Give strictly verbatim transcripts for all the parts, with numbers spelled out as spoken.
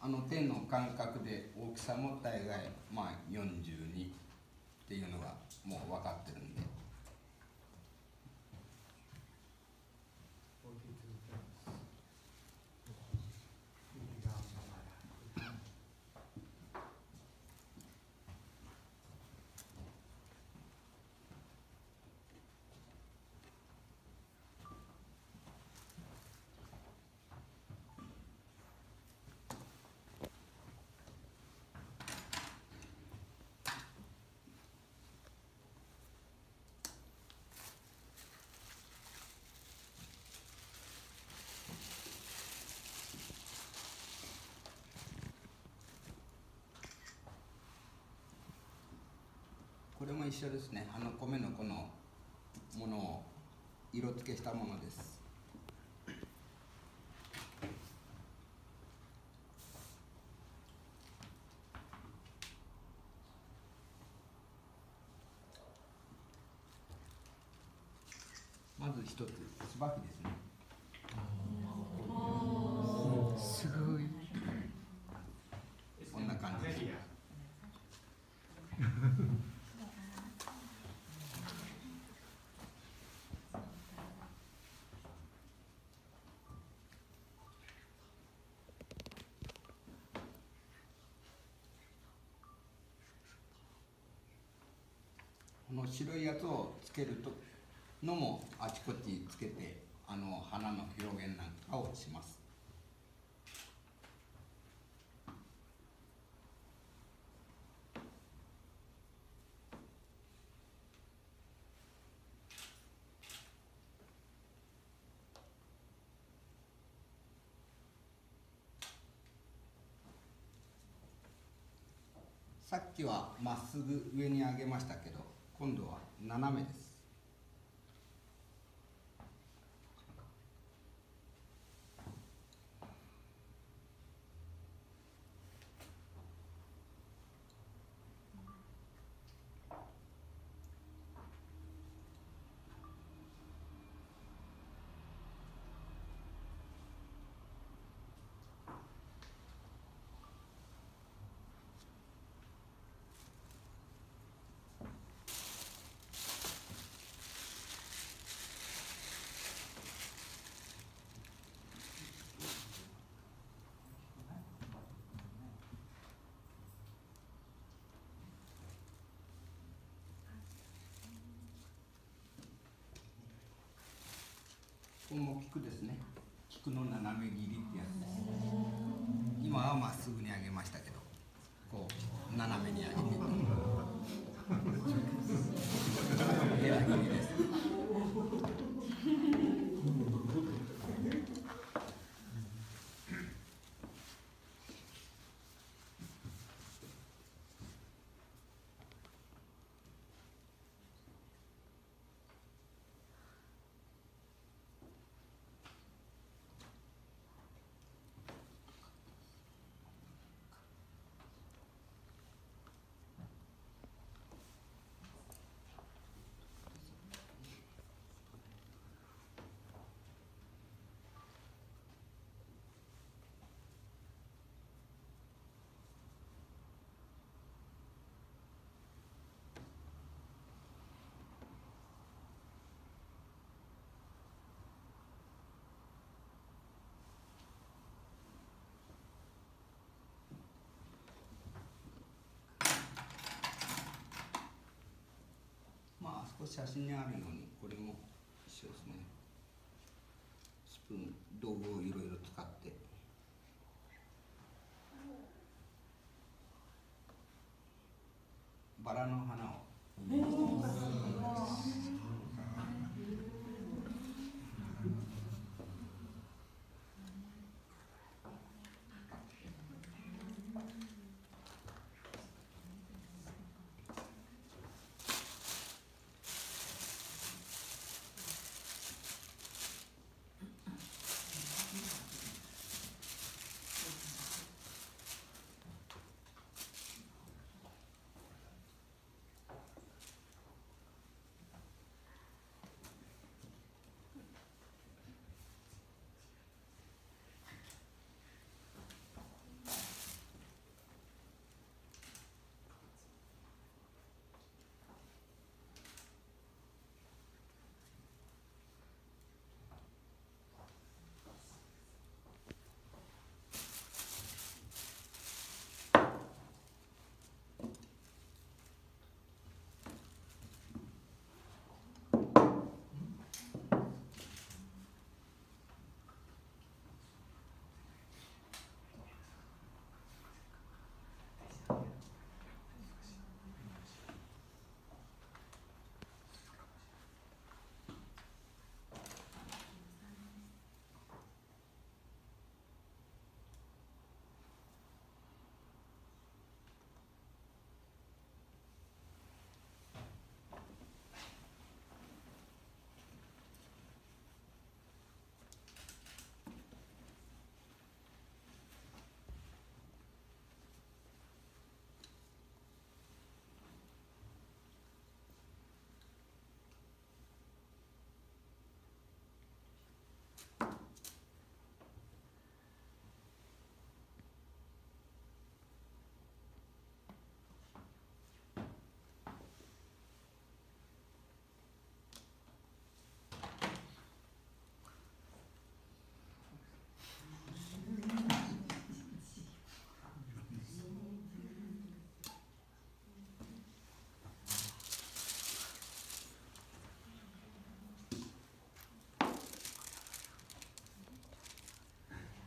あの手の感覚で大きさも大概まあよんじゅうにっていうのがもう分かってるんで。これも一緒ですね。あの米のこのものを色付けしたものです。まず一つ、つばきですね。すごい。こんな感じです。この白いやつをつけるとのもあちこちつけて、あの花の表現なんかをします。さっきはまっすぐ上に上げましたけど、今度は斜めです。これも菊ですね。菊の斜め切りってやつです。今はまっすぐに上げましたけど、こう斜めに上げてヘラ切りです。少し写真にあるようにこれも一緒ですね。スプーン道具をいろいろ使ってバラの花をイメージしてます。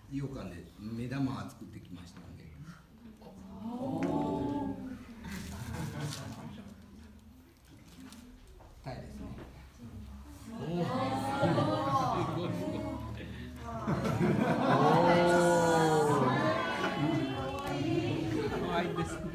羊羹で目玉は作ってきましたので。タイですね。可愛いですね。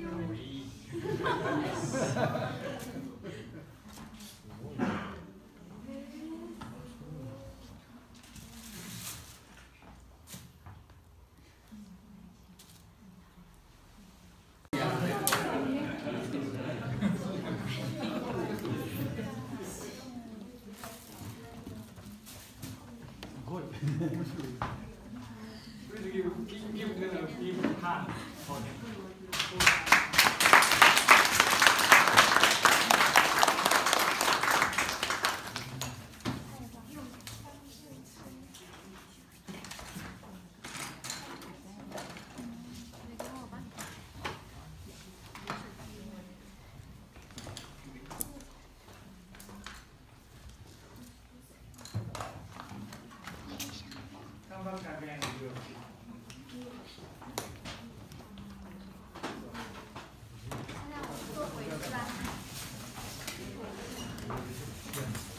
Yeah.